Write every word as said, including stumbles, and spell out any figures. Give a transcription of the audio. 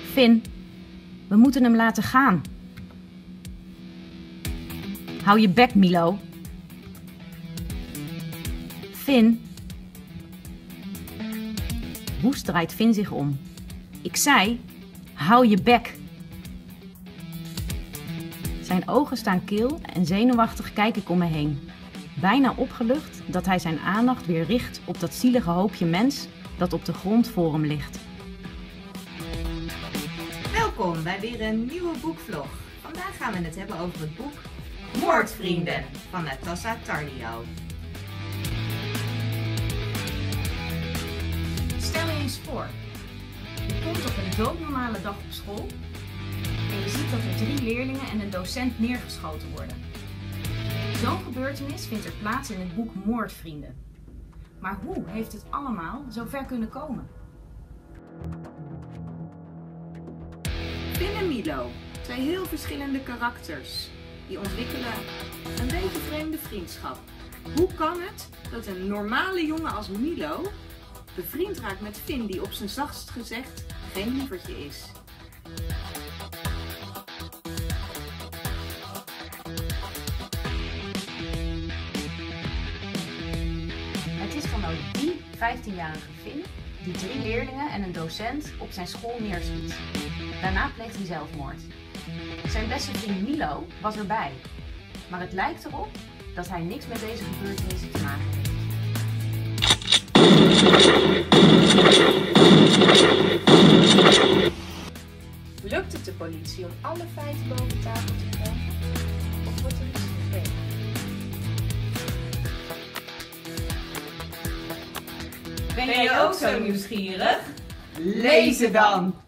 Finn, we moeten hem laten gaan. Hou je bek, Milo. Finn. Woest draait Finn zich om. Ik zei, hou je bek. Zijn ogen staan kil en zenuwachtig kijk ik om me heen. Bijna opgelucht dat hij zijn aandacht weer richt op dat zielige hoopje mens dat op de grond voor hem ligt. Welkom bij weer een nieuwe boekvlog. Vandaag gaan we het hebben over het boek Moordvrienden van Natasha Tardio. Stel je eens voor, je komt op een doodnormale dag op school en je ziet dat er drie leerlingen en een docent neergeschoten worden. Zo'n gebeurtenis vindt er plaats in het boek Moordvrienden. Maar hoe heeft het allemaal zo ver kunnen komen? Finn en Milo, twee heel verschillende karakters, die ontwikkelen een beetje vreemde vriendschap. Hoe kan het dat een normale jongen als Milo bevriend raakt met Finn, die op zijn zachtst gezegd geen lievertje is? Het is dan ook die vijftienjarige Finn die drie leerlingen en een docent op zijn school neerschiet. Daarna pleegt hij zelfmoord. Zijn beste vriend Milo was erbij, maar het lijkt erop dat hij niks met deze gebeurtenissen te maken heeft. Lukt het de politie om alle feiten boven tafel te krijgen? Of wordt er iets vergeten? Ben jij ook zo nieuwsgierig? Lees het dan!